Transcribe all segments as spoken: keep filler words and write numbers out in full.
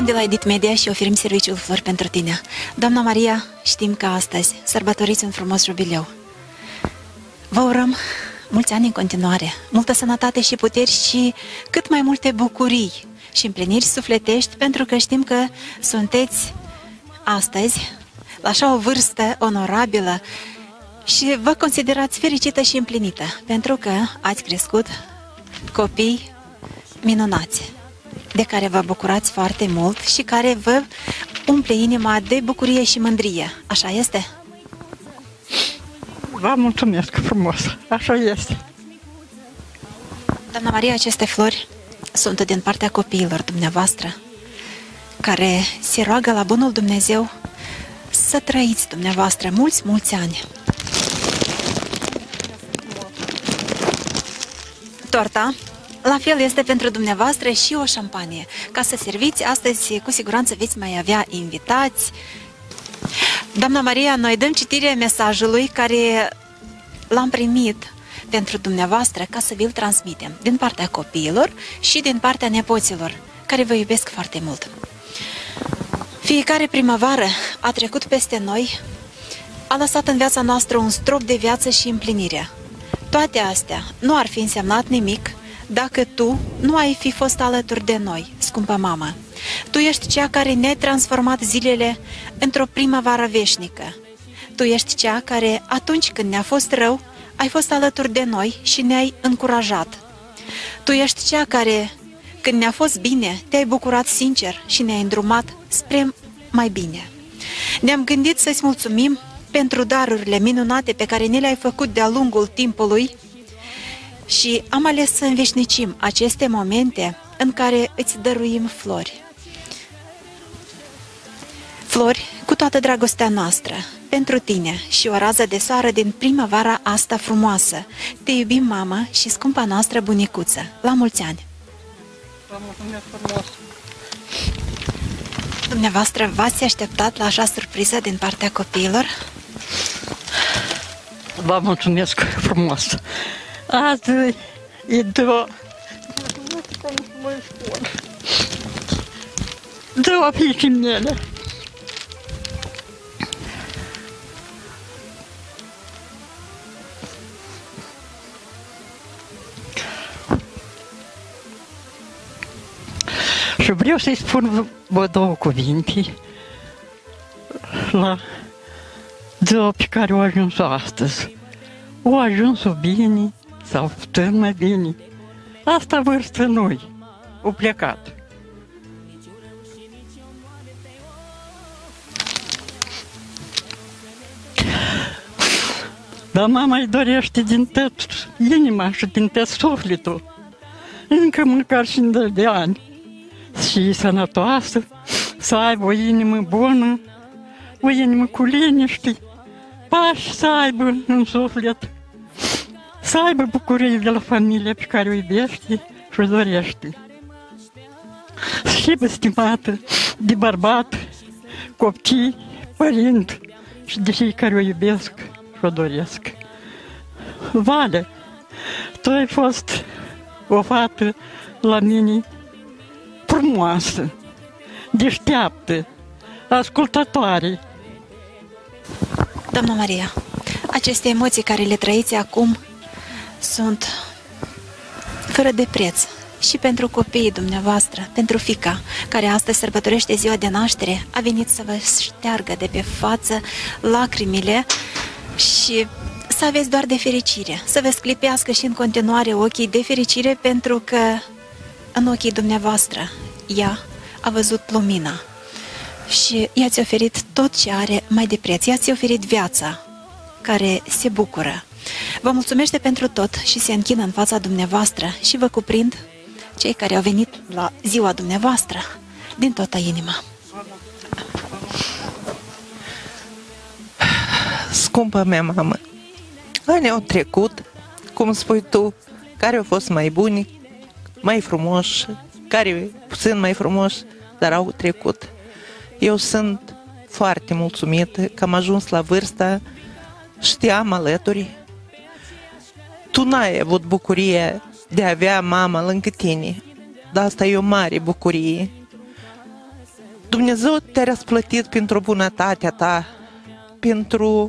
Suntem de la Edit Media și oferim serviciul Flori pentru tine. Doamna Maria, știm că astăzi sărbătoriți un frumos jubileu. Vă urăm mulți ani în continuare, multă sănătate și puteri și cât mai multe bucurii și împliniri sufletești, pentru că știm că sunteți astăzi la așa o vârstă onorabilă și vă considerați fericită și împlinită, pentru că ați crescut copii minunați, de care vă bucurați foarte mult și care vă umple inima de bucurie și mândrie. Așa este? Vă mulțumesc frumos, așa este. Doamna Maria, aceste flori sunt din partea copiilor dumneavoastră, care se roagă la bunul Dumnezeu să trăiți dumneavoastră mulți, mulți ani. Torta, la fel, este pentru dumneavoastră și o șampanie. Ca să serviți, astăzi cu siguranță veți mai avea invitați. Doamna Maria, noi dăm citire mesajului care l-am primit pentru dumneavoastră ca să vi-l transmitem din partea copiilor și din partea nepoților, care vă iubesc foarte mult. Fiecare primăvară a trecut peste noi, a lăsat în viața noastră un strop de viață și împlinire. Toate astea nu ar fi însemnat nimic dacă tu nu ai fi fost alături de noi, scumpă mamă. Tu ești cea care ne-ai transformat zilele într-o primăvară veșnică. Tu ești cea care, atunci când ne-a fost rău, ai fost alături de noi și ne-ai încurajat. Tu ești cea care, când ne-a fost bine, te-ai bucurat sincer și ne-ai îndrumat spre mai bine. Ne-am gândit să-ți mulțumim pentru darurile minunate pe care ne le-ai făcut de-a lungul timpului și am ales să înveșnicim aceste momente în care îți dăruim flori. Flori cu toată dragostea noastră, pentru tine și o rază de soare din primăvara asta frumoasă. Te iubim, mamă, și scumpa noastră bunicuță. La mulți ani! Vă mulțumesc frumos! Dumneavoastră v-ați așteptat la așa surpriză din partea copiilor? Vă mulțumesc frumos! Azi e de o... de o fiice mele. Și vreau să-i spun vă două cuvinte la ziua pe care o ajuns-o astăzi. O ajuns-o bine sau putem mai bine. Asta vârstă noi, o plecat. Dar mama îi dorește din tot inima și din tot sufletul, încă măcar cincizeci de ani, și sănătoasă, să aibă o inimă bună, o inimă cu liniște, pași să aibă în suflet, să aibă bucurie de la familia pe care o iubește și o dorește. Să fie stimată de bărbat, copii, părinți și de cei care o iubesc și o doresc. Vale, tu ai fost o fată la mine frumoasă, deșteaptă, ascultătoare. Doamna Maria, aceste emoții care le trăiți acum sunt fără de preț și pentru copiii dumneavoastră, pentru fiica care astăzi sărbătorește ziua de naștere, a venit să vă șteargă de pe față lacrimile și să aveți doar de fericire, să vă sclipească și în continuare ochii de fericire, pentru că în ochii dumneavoastră ea a văzut lumina și i-ați oferit tot ce are mai de preț, i-ați oferit viața care se bucură. Vă mulțumește pentru tot și se închină în fața dumneavoastră și vă cuprind cei care au venit la ziua dumneavoastră din toată inima. Scumpă mea mamă, anii au trecut, cum spui tu, care au fost mai buni, mai frumoși, care puțin mai frumoși, dar au trecut. Eu sunt foarte mulțumită că am ajuns la vârsta și te am alături. Tu n-ai avut bucurie de a avea mama lângă tine, dar asta e o mare bucurie. Dumnezeu te-a răsplătit pentru bunătatea ta, pentru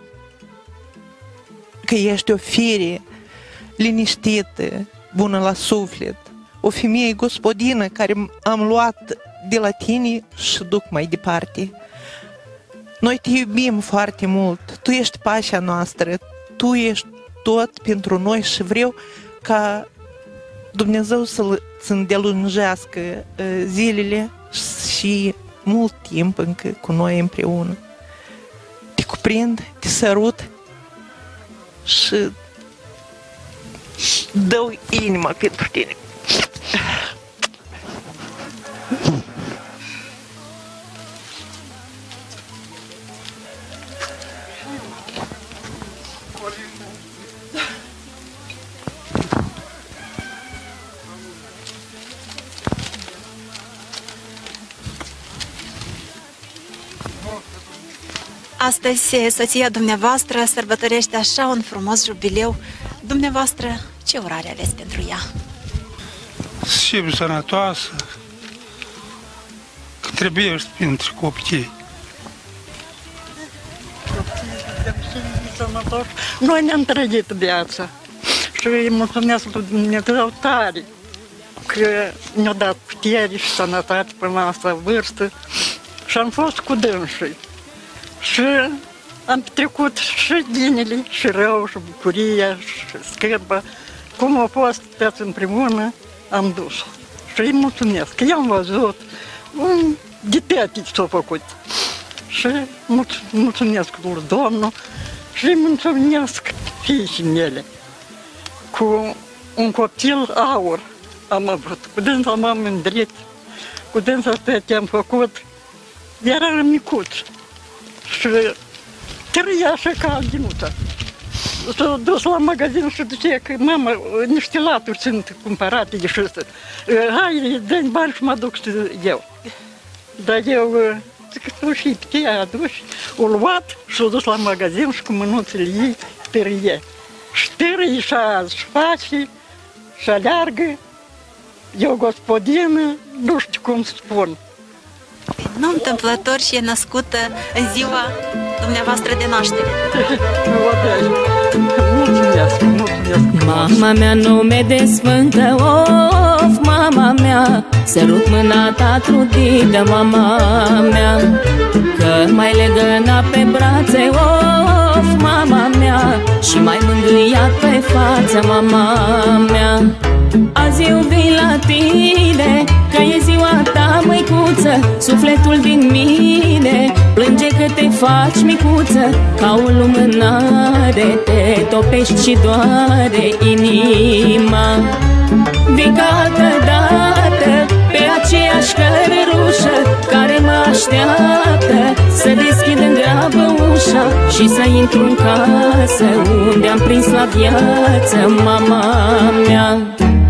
că ești o fire liniștită, bună la suflet, o femeie gospodină care am luat de la tine și duc mai departe. Noi te iubim foarte mult, tu ești pașa noastră, tu ești tot pentru noi și vreau ca Dumnezeu să-ți îndelungească zilele și mult timp încă cu noi împreună. Te cuprind, te sărut și dau inima pentru tine. Astăzi, soția dumneavoastră sărbătorește așa un frumos jubileu. Dumneavoastră, ce urare ales pentru ea? Să fie sănătoasă, că trebuie pentru copii. Noi ne-am trăit viața și îi mulțumesc lui Dumnezeu tare că ne-a dat putere și sănătate până la asta vârstă și am fost cu dânsii. Și am trecut și binele, și rău, și bucuria, și scârbă. Cum a fost toți împreună, am dus. Și îi mulțumesc, că i-am văzut, de toate s-au făcut. Și mulțumesc lui Domnul și îi mulțumesc fiicii mele. Cu un copil aur am avut, cu dânsa m-am mândrit, cu dânsa toate am făcut, era micuț. Și trăia așa ca albinuța. S-a dus la magazin și zicea că, mama, niște laturi sunt cumpărate de și ăsta. Hai, dă-mi bani și mă duc și eu. Dar eu, zic, tu și te-ai adus, o luat și s-a dus la magazin și cu mânuțele ei târie. Și târie și azi și face și aleargă. Eu, gospodină, nu știu cum să spun. Nu întâmplător și e născută în ziua dumneavoastră de naștere. Mulțumesc, mulțumesc. Mama mea, nume de sfântă, of, mama mea, sărut mâna ta trudită, mama mea, că mai legăna pe brațe, of, mama mea, și mai mângâiat pe față, mama mea. Azi eu vin la tine, că e ziua ta, măicuță, sufletul din mine plânge că te faci micuță, ca o lumânare te topești și doare inima. Vin ca altă dată pe aceeași cărușă care mă așteaptă, să deschid în grabă ușa și să intru în casă unde am prins la viață mama mea.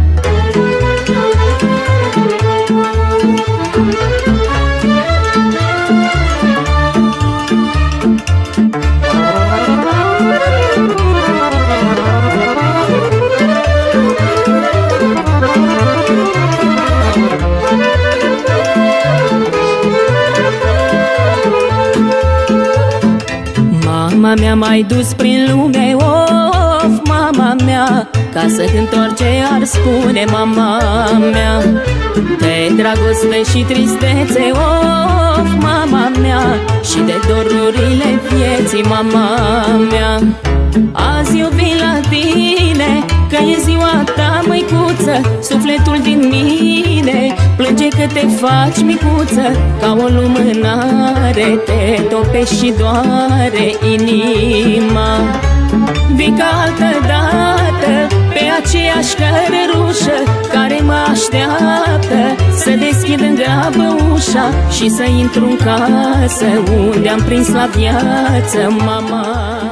Mama mea m-ai dus prin lume, of, mama mea, ca să te întorce ar spune mama mea. De dragoste și tristețe, of, mama mea, și de dorurile vieții, mama mea. Azi eu vin la tine, că e ziua ta, măicuță, sufletul din mine plânge că te faci micuță, ca o lumânare te topești și doare inima. Vin ca altă dată pe aceeași cărușă care mă așteaptă, să deschid în grabă ușa și să intru în casă unde am prins la viață mama.